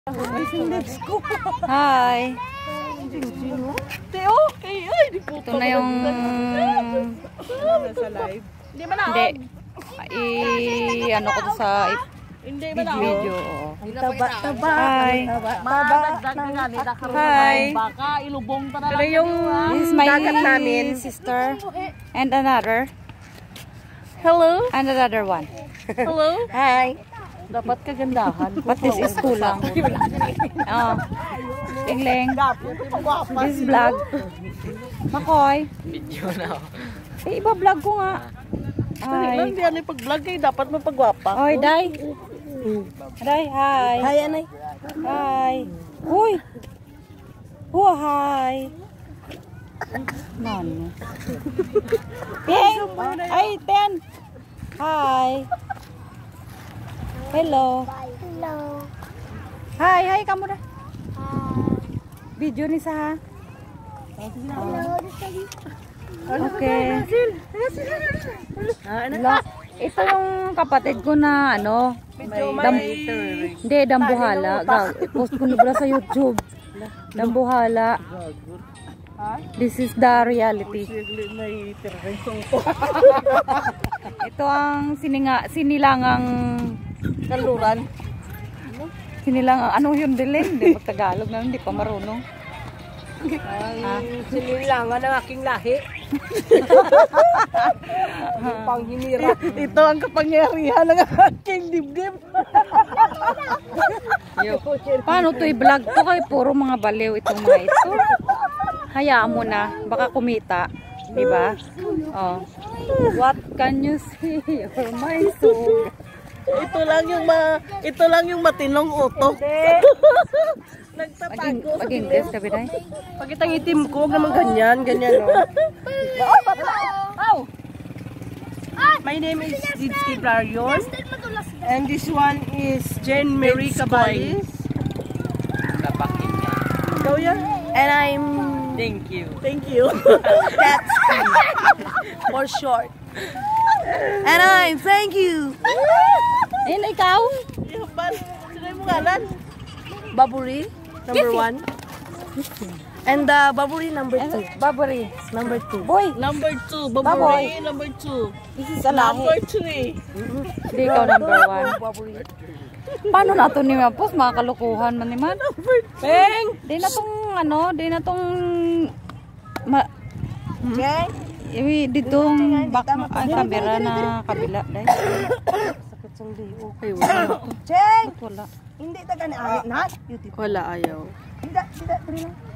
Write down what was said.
Hi. Ito na yung sa live. Hindi ano ko to sa video. Hi. Hi. Pero yung this is my sister and another. Hello. And another one. Hello. Hi. Dapat kagandahan. But this is kulang. Oh. Ling-ling. This is vlog. Makoy. Video na. Eh, iba vlog ko nga. Ay. Hindi ano pag-vlog kayo. Dapat mapagwapa. Oy, Day. Day, hi. Hi, anay. Hi. Uy. Oh, hi. Nano. Ten. Ay, Ten. Hi. Hello. Hello. Hi, hi kamu dah. Video ni sa. Hello. Okay. Ito yung kapatid ko na ano, hindi, dambuhala. Post ko na sa YouTube. Dambuhala. This is the reality. Ito ang sinilangang Kaluran. sinilangang ano yun diling? Hindi mag-Tagalog na, hindi pa marunong. Sinilangan ng aking lahi. Panghinira. Ito ang kapangyarihan ng aking dibdib. Paano to i-vlog to kay puro mga baliw itong mga ito. Hayaan mo na, baka kumita, di ba? Oh. What can you see? You're my soul. Ito lang yung matinong utok. Nagtatago sa Pag-English ka biday? Pagkit ang itim ko, naman ganyan, no? My name is Didski Blarion. And this one is Jane Marie Cabalis. Go yan. And I'm... Thank you. Thank you. That's for short. And I'm thank you. Ayun, ikaw? Sino yung ngalan? Baburi, number 1. And Baburi, number 2. Babari. Number 2. Boy, Number 2. Baboy. Baburi, number 2. this is a lahi. Number 3. Hindi ikaw number 1. Paano na ito ni Mapos? Mga kalukuhan man ni man. Peng! Di na tong ano, di na tong ditong back ang camera na kabila dai. Sakit sang di. Okay, wala. Cheng, wala. Hindi ta gani na. Wala ayaw. Hindi,